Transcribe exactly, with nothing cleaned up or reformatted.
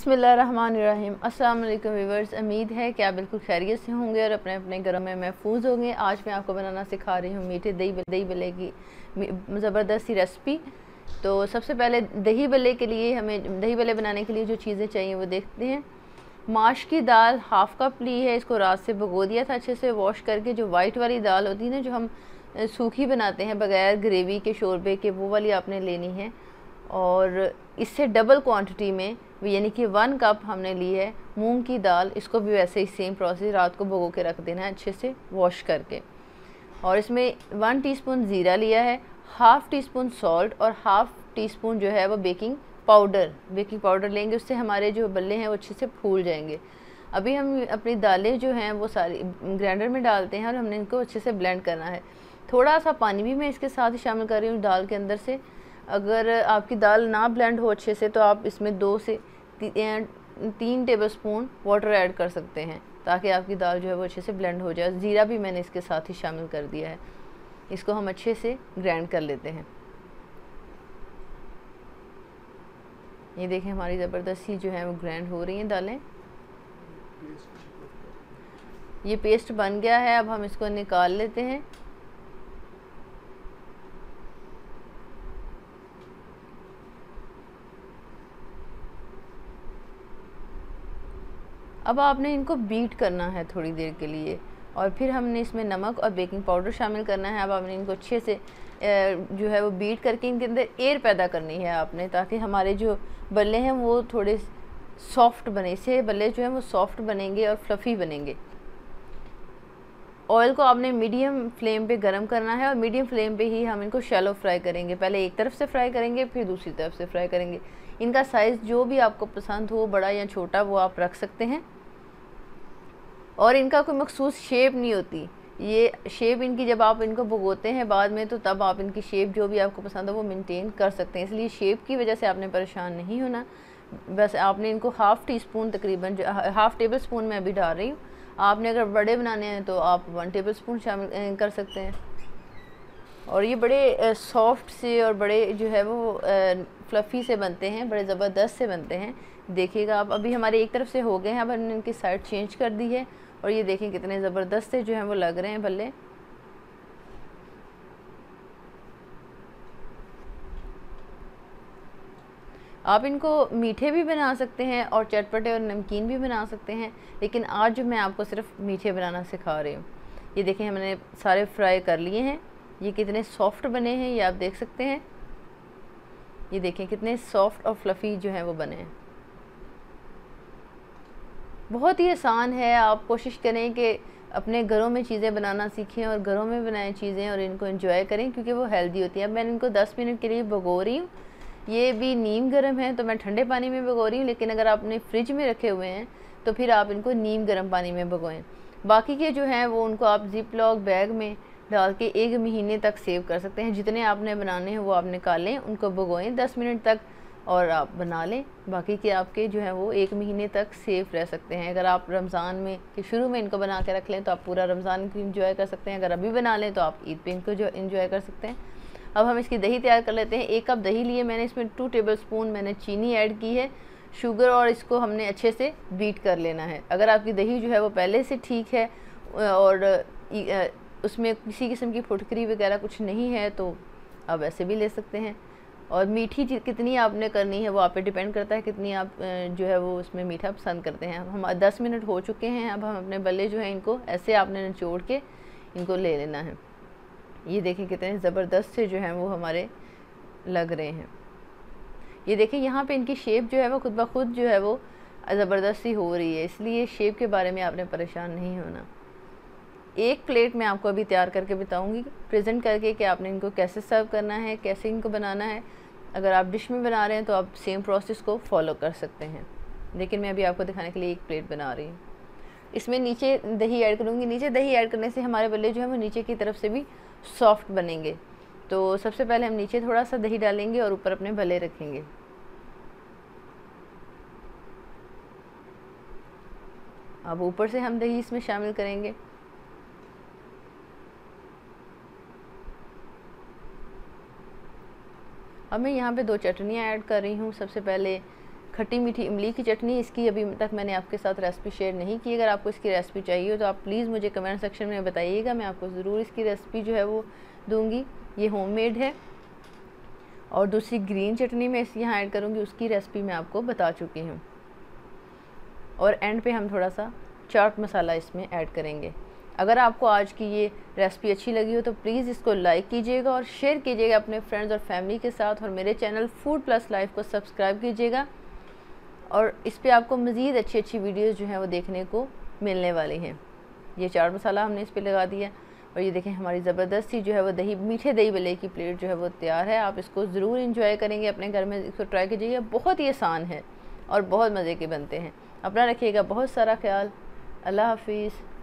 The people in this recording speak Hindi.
बिस्मिल्लाहिर्रहमानिर्रहीम। अस्सलाम वालेकुम व्यूअर्स, उम्मीद है कि आप बिल्कुल खैरियत से होंगे और अपने अपने घरों में महफूज होंगे। आज मैं आपको बनाना सिखा रही हूँ मीठे दही दही भल्ले की ज़बरदस्त सी रेसिपी। तो सबसे पहले दही भल्ले के लिए हमें दही भल्ले बनाने के लिए जो चीज़ें चाहिए वो देखते हैं। माश की दाल हाफ़ कप ली है, इसको रात से भिगो दिया था अच्छे से वॉश करके। जो वाइट वाली दाल होती है ना, जो हम सूखी बनाते हैं बग़ैर ग्रेवी के शोरबे के, वो वाली आपने लेनी है। और इससे डबल क्वांटिटी में यानी कि वन कप हमने ली है मूंग की दाल। इसको भी वैसे ही सेम प्रोसेस रात को भिगो के रख देना है अच्छे से वॉश करके। और इसमें वन टीस्पून ज़ीरा लिया है, हाफ़ टी स्पून सॉल्ट और हाफ़ टी स्पून जो है वो बेकिंग पाउडर बेकिंग पाउडर लेंगे। उससे हमारे जो बल्ले हैं वो अच्छे से फूल जाएंगे। अभी हम अपनी दालें जो हैं वो सारी ग्राइंडर में डालते हैं और हमने इनको अच्छे से ब्लेंड करना है। थोड़ा सा पानी भी मैं इसके साथ ही शामिल कर रही हूँ दाल के अंदर से। अगर आपकी दाल ना ब्लेंड हो अच्छे से तो आप इसमें दो से ती, तीन टेबलस्पून वाटर ऐड कर सकते हैं, ताकि आपकी दाल जो है वो अच्छे से ब्लेंड हो जाए। ज़ीरा भी मैंने इसके साथ ही शामिल कर दिया है। इसको हम अच्छे से ग्राइंड कर लेते हैं। ये देखें हमारी ज़बरदस्ती जो है वो ग्राइंड हो रही हैं दालें। ये पेस्ट बन गया है, अब हम इसको निकाल लेते हैं। अब आपने इनको बीट करना है थोड़ी देर के लिए, और फिर हमने इसमें नमक और बेकिंग पाउडर शामिल करना है। अब आपने इनको अच्छे से जो है वो बीट करके इनके अंदर एयर पैदा करनी है आपने, ताकि हमारे जो बल्ले हैं वो थोड़े सॉफ्ट बने। इससे बल्ले जो हैं वो सॉफ्ट बनेंगे और फ्लफ़ी बनेंगे। ऑयल को आपने मीडियम फ्लेम पे गरम करना है और मीडियम फ्लेम पे ही हम इनको शैलो फ्राई करेंगे। पहले एक तरफ से फ्राई करेंगे, फिर दूसरी तरफ से फ्राई करेंगे। इनका साइज़ जो भी आपको पसंद हो, बड़ा या छोटा, वो आप रख सकते हैं। और इनका कोई मखसूस शेप नहीं होती। ये शेप इनकी जब आप इनको भगोते हैं बाद में, तो तब आप इनकी शेप जो भी आपको पसंद है वो मेंटेन कर सकते हैं। इसलिए शेप की वजह से आपने परेशान नहीं होना। बस आपने इनको हाफ़ टी स्पून तकरीबन, जो हाफ़ टेबल स्पून मैं अभी डाल रही हूँ। आपने अगर बड़े बनाने हैं तो आप वन टेबल स्पून शामिल कर सकते हैं। और ये बड़े सॉफ्ट से और बड़े जो है वो फ्लफ़ी से बनते हैं, बड़े ज़बरदस्त से बनते हैं। देखिएगा आप, अभी हमारे एक तरफ से हो गए हैं। अब हमने इनकी साइड चेंज कर दी है और ये देखें कितने ज़बरदस्त से जो हैं वो लग रहे हैं भल्ले। आप इनको मीठे भी बना सकते हैं और चटपटे और नमकीन भी बना सकते हैं, लेकिन आज जो मैं आपको सिर्फ मीठे बनाना सिखा रही हूँ। ये देखें हमने सारे फ्राई कर लिए हैं। ये कितने सॉफ्ट बने हैं ये आप देख सकते हैं। ये देखें कितने सॉफ्ट और फ्लफ़ी जो हैं वो बने हैं। बहुत ही आसान है। आप कोशिश करें कि अपने घरों में चीज़ें बनाना सीखें और घरों में बनाएं चीज़ें और इनको एंजॉय करें, क्योंकि वो हेल्दी होती है। अब मैंने इनको दस मिनट के लिए भिगो रही हूँ। ये भी नीम गर्म है तो मैं ठंडे पानी में भिगो रही हूँ, लेकिन अगर आपने फ्रिज में रखे हुए हैं तो फिर आप इनको नीम गर्म पानी में भिगोएं। बाकी के जो हैं वो उनको आप जिप लॉक बैग में डाल के एक महीने तक सेव कर सकते हैं। जितने आपने बनाने हैं वो आप निकालें, उनको भिगोएं दस मिनट तक और आप बना लें। बाकी के आपके जो है वो एक महीने तक सेफ रह सकते हैं। अगर आप रमज़ान में के शुरू में इनको बना के रख लें तो आप पूरा रमज़ान को इंजॉय कर सकते हैं। अगर अभी बना लें तो आप ईद पे इनको जो इंजॉय कर सकते हैं। अब हम इसकी दही तैयार कर लेते हैं। एक कप दही लिए मैंने, इसमें टू टेबल स्पून मैंने चीनी ऐड की है, शुगर, और इसको हमने अच्छे से बीट कर लेना है। अगर आपकी दही जो है वो पहले से ठीक है और उसमें किसी किस्म की फुटकरी वगैरह कुछ नहीं है तो आप ऐसे भी ले सकते हैं। और मीठी कितनी आपने करनी है वो आप पे डिपेंड करता है, कितनी आप जो है वो उसमें मीठा पसंद करते हैं। हम दस मिनट हो चुके हैं। अब हम अपने बल्ले जो हैं इनको ऐसे आपने निचोड़ के इनको ले लेना है। ये देखें कितने ज़बरदस्त से जो हैं वो हमारे लग रहे हैं। ये देखें यहाँ पे इनकी शेप जो है वो खुद ब खुद जो है वो ज़बरदस्ती हो रही है, इसलिए शेप के बारे में आपने परेशान नहीं होना। एक प्लेट में आपको अभी तैयार करके बताऊंगी, प्रेजेंट करके, कि आपने इनको कैसे सर्व करना है, कैसे इनको बनाना है। अगर आप डिश में बना रहे हैं तो आप सेम प्रोसेस को फॉलो कर सकते हैं, लेकिन मैं अभी आपको दिखाने के लिए एक प्लेट बना रही हूँ। इसमें नीचे दही ऐड करूँगी। नीचे दही ऐड करने से हमारे बल्ले जो है वो नीचे की तरफ से भी सॉफ्ट बनेंगे। तो सबसे पहले हम नीचे थोड़ा सा दही डालेंगे और ऊपर अपने भल्ले रखेंगे। अब ऊपर से हम दही इसमें शामिल करेंगे। अब मैं यहाँ पे दो चटनियाँ ऐड कर रही हूँ। सबसे पहले खट्टी मीठी इमली की चटनी, इसकी अभी तक मैंने आपके साथ रेसिपी शेयर नहीं की। अगर आपको इसकी रेसिपी चाहिए हो तो आप प्लीज़ मुझे कमेंट सेक्शन में बताइएगा, मैं आपको ज़रूर इसकी रेसिपी जो है वो दूँगी। ये होममेड है। और दूसरी ग्रीन चटनी मैं इस यहाँ ऐड करूँगी, उसकी रेसिपी मैं आपको बता चुकी हूँ। और एंड पे हम थोड़ा सा चाट मसाला इसमें ऐड करेंगे। अगर आपको आज की ये रेसिपी अच्छी लगी हो तो प्लीज़ इसको लाइक कीजिएगा और शेयर कीजिएगा अपने फ्रेंड्स और फैमिली के साथ, और मेरे चैनल फूड प्लस लाइफ को सब्सक्राइब कीजिएगा। और इस पे आपको मज़ीद अच्छी अच्छी वीडियोस जो हैं वो देखने को मिलने वाली हैं। ये चाट मसाला हमने इस पे लगा दिया, और ये देखें हमारी ज़बरदस्त सी जो है वो दही मीठे दही भल्ले की प्लेट जो है वो तैयार है। आप इसको ज़रूर इंजॉय करेंगे, अपने घर में इसको ट्राई कीजिएगा। बहुत ही आसान है और बहुत मज़े के बनते हैं। अपना रखिएगा बहुत सारा ख्याल। अल्लाह हाफिज़।